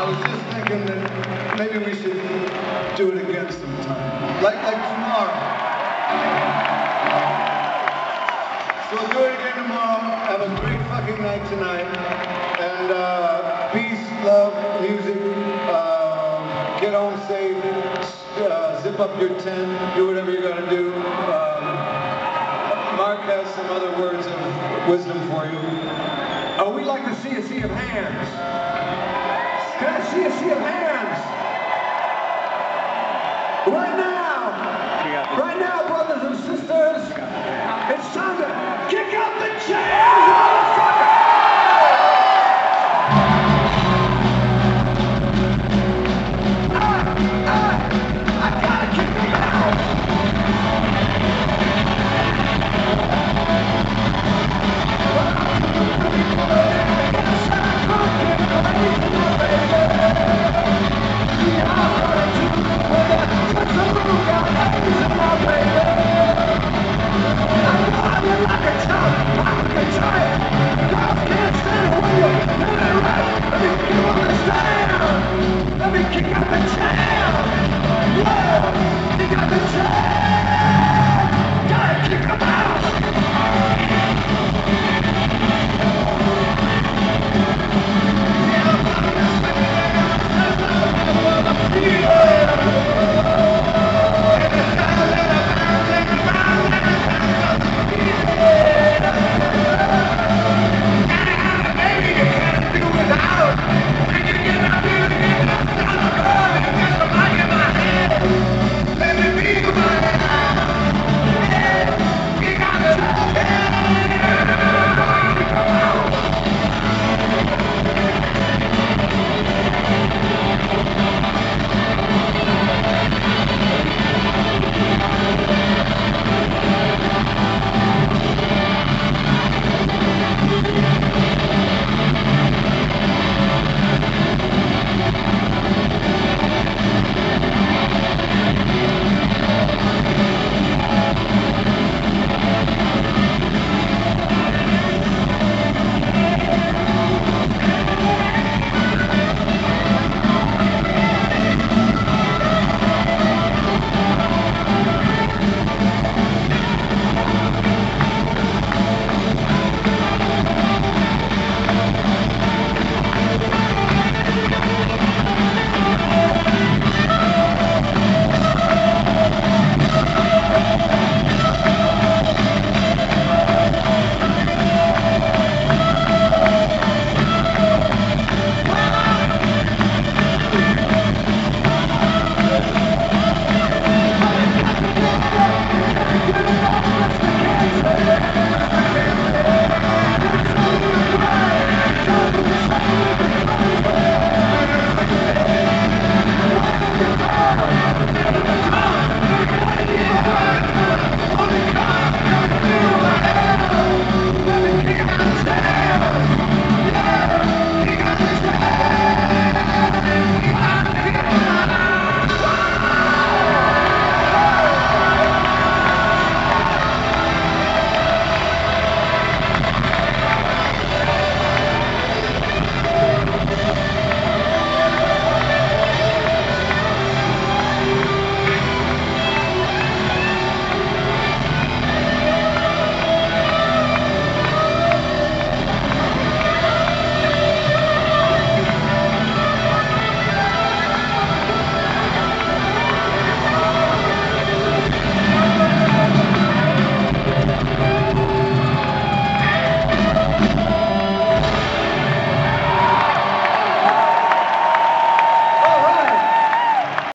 was just thinking that maybe we should do it again sometime. Like tomorrow. So we'll do it again tomorrow. Have a great fucking night tonight. And peace, love, music. Get home safe. Zip up your tent. Do whatever you gotta do. Mark has some other words of wisdom for you. We'd like to see a sea of hands. Can I see a sea of hands?